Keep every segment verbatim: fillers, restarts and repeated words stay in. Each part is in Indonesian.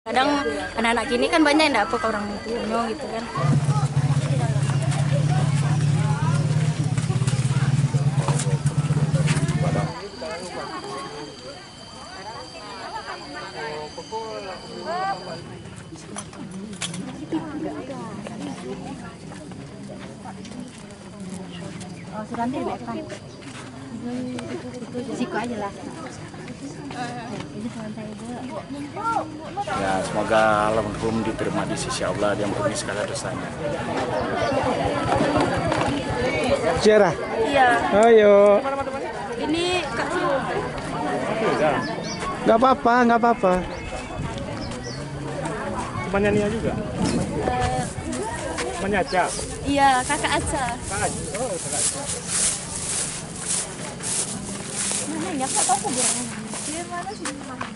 Kadang anak-anak gini kan banyak yang dapet orang tuanya gitu kan. Oh, Suranti depan. Siku aja lah. Ya, semoga almarhum diterima di sisi Allah yang ampuni segala dosanya. Ciara. Iya. Ayo. Ini Kak Cio. Nggak apa-apa, nggak apa-apa. Temannya Nia juga? Temannya Aca? Iya, kakak Aca. Kakak? Oh, kakak Aca. Mana ya? Kak tahu kuburannya. Dia mana sih?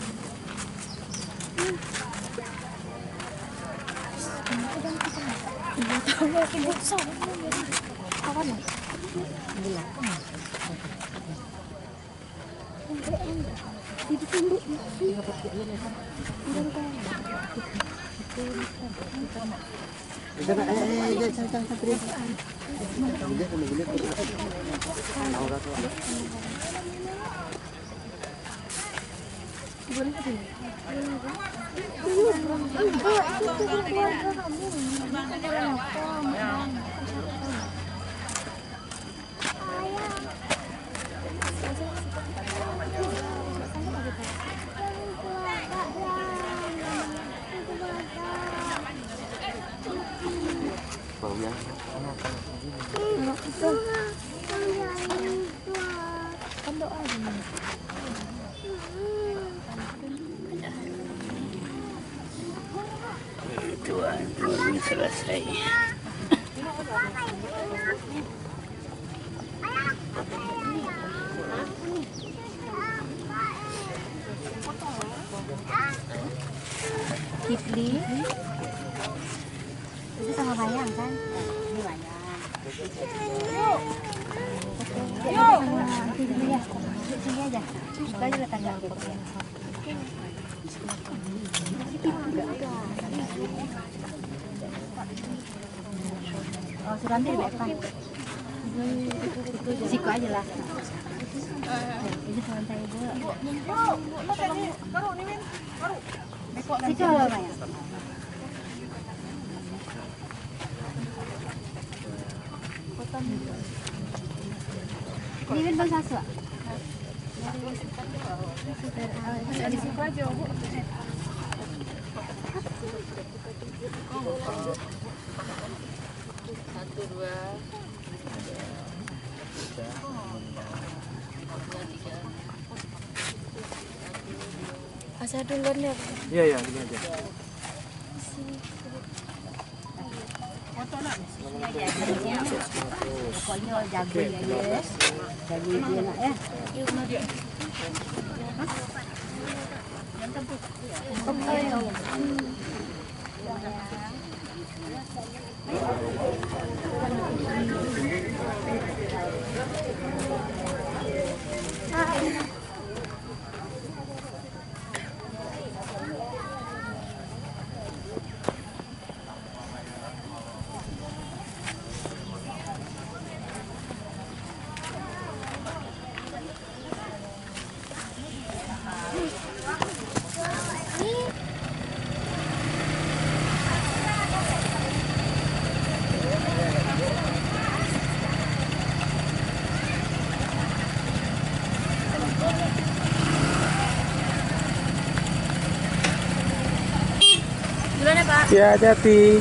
Iya, tahu aku bocor. Kapan ya? Tuhan, belum selesai. Kifli. Itu sama bayang kan? Ini bayang. Yuk. Sini ya. Sini aja. Kita aja letak gitu. Oh, Suranti depan. Siku aja lah. Ini Suranti ibu. Siku apa ya? Ini kan bahasa Swa. Di siku aja, Bu. Satu dua Asa duluan ya. Iya, iya, gini aja. Pokoknya jago ya, ya. Jago dia nak ya. Duluan ya, Pak. Ya, hati-hati.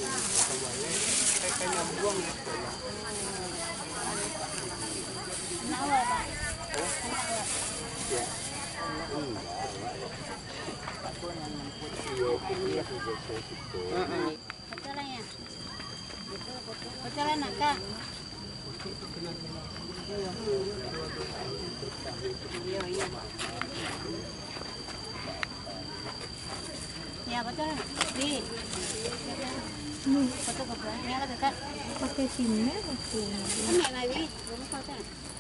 Betul ya. Betul nak kah? Ya betul. Di. Foto ke belakang. Ini ada dekat. Pakai sini aku. Ini lagi. Belum foto.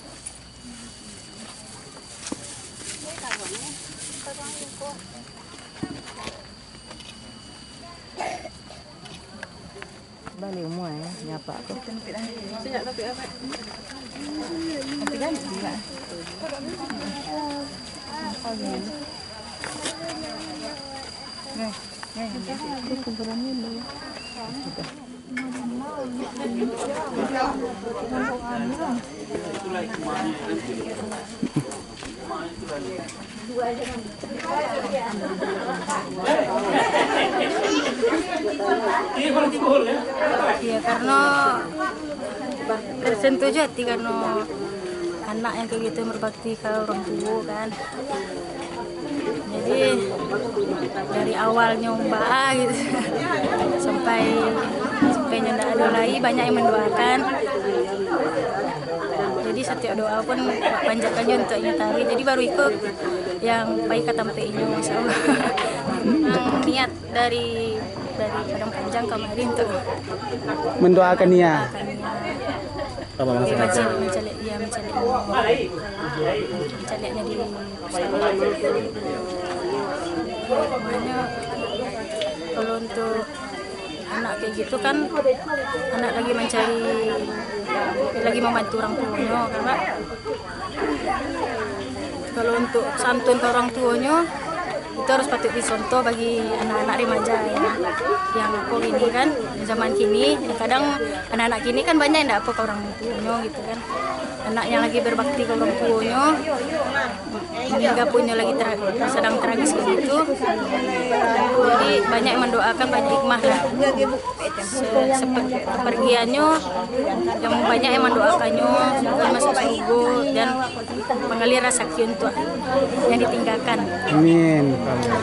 Ini tak boleh. Foto aku. Balik semua ya, nyapa tu. Sejak tapi apa? Tapi kan juga. Nih, nih, itu kuburannya dulu. Ya karena tersentuh aja hati karena anak yang kayak gitu berbakti ke orang tua kan. Jadi dari awal nyoba gitu sampai sampai ndak ada lagi banyak yang mendoakan. Jadi setiap doa pun panjatkan juga untuk nyatari. Jadi baru ikut yang baik kata mati ini masya Allah. Yang niat dari dari Padang Panjang kemarin untuk Mendoakan Nia. Apa maksudnya? mencari mencari ya mencari mencarinya di makanya kalau untuk anak kayak gitu kan anak lagi mencari lagi membantu orang tuanya karena kalau untuk santun ke orang tuanya itu harus patut dicontoh bagi anak-anak remaja ya. Yang aku ini kan zaman kini ya kadang anak-anak kini kan banyak yang tidak apa ke orang tuanya gitu kan, anak yang lagi berbakti ke orang tuanya hingga punya lagi ter sedang tragis begitu, jadi banyak yang mendoakan, banyak hikmah lah Se kepergiannya yang banyak yang mendoakannya semoga masuk surga dan mengalir rasa untuk yang ditinggalkan. Amin.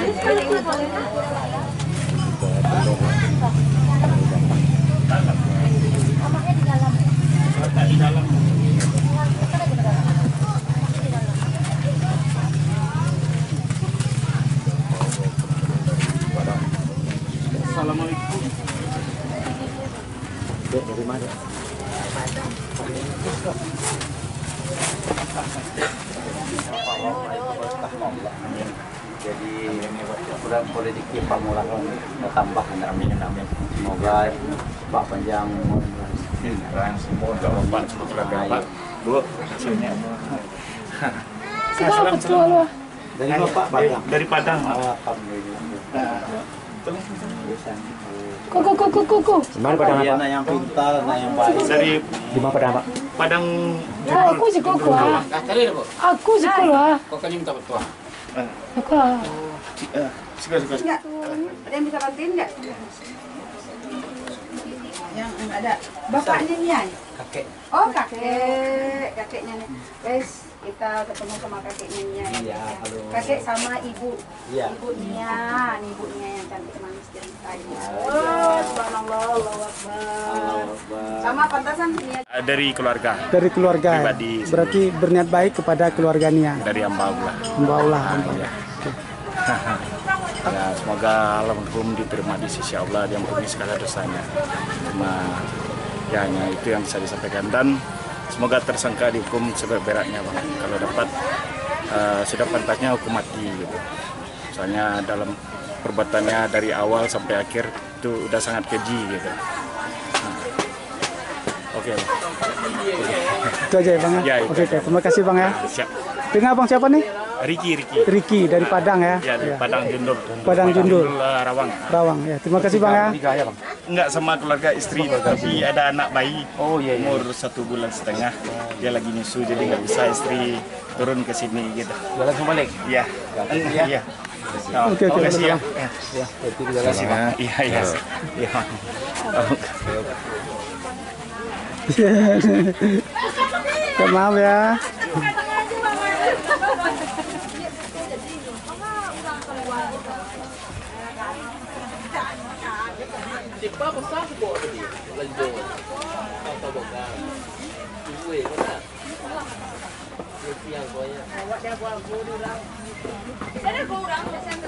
Assalamualaikum. Dek, dari mana? Jadi bulan politik kita mulai tambah amin amin. Semoga Pak Panjang umur Semua jawaban semoga Bapak. Bu, hasilnya. Salam salam. dari Bapak Padang. Dari Padang. Alhamdulillah. Kuku kuku kuku. Mana Padang Dia apa? anak yang pintar, anak yang baik. Dari Di mana Padang, Pak? Padang. Aku si kuku ah. Aku si kuku ah. Aku. Suka suka. Ada yang bisa bantuin nggak? Yang ada bapaknya Nia. Kakek. Oh kakek, kakeknya nih. Guys, kita ketemu sama kakeknya Nia. Iya, halo. Kakek sama ibu. Iya. Ibu Nia, nih ibu Nia yang cantik manis ceritanya. Oh, subhanallah, Allahu Akbar. Sama pantasan Nia. Dari keluarga. Dari keluarga. Pribadi. Berarti berniat baik kepada keluarga Nia. Dari hamba Allah. Hamba Allah. hamba Allah. Ya, semoga almarhum diterima di sisi Allah, dia ampuni segala dosanya. Cuma ya hanya itu yang bisa disampaikan dan semoga tersangka dihukum seberat-beratnya Bang. Kalau dapat uh, sudah pantasnya hukum mati gitu. Soalnya dalam perbuatannya dari awal sampai akhir itu udah sangat keji gitu. Nah. Oke. Bang. Itu aja ya Bang ya? Ya, itu Oke, aja. oke. Terima kasih Bang ya. Nah, siap. Dengan Abang siapa nih? Riki, Riki. Riki dari Padang ya? Ya, dari Ya. Padang Jundul. Padang Jundul. uh, Rawang. Rawang ya. Terima kasih Bang ya. Enggak sama keluarga istri, tapi ada anak bayi. Oh iya, umur satu bulan setengah. Dia lagi nyusu, jadi nggak bisa istri turun ke sini gitu. Dia langsung balik. Iya. Iya. Oh, Oke, oke, makasih ya. sama-sama. Ya. Ya, itu juga Terima kasih Bang. Iya, iya. Iya. Oh, Maaf ya. Ada kurang